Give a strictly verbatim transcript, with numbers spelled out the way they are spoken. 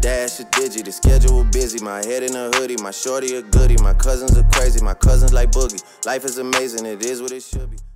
dash a digi, the schedule busy. My head in a hoodie, my shorty a goodie. My cousins are crazy, my cousins like Boogie. Life is amazing, it is what it should be.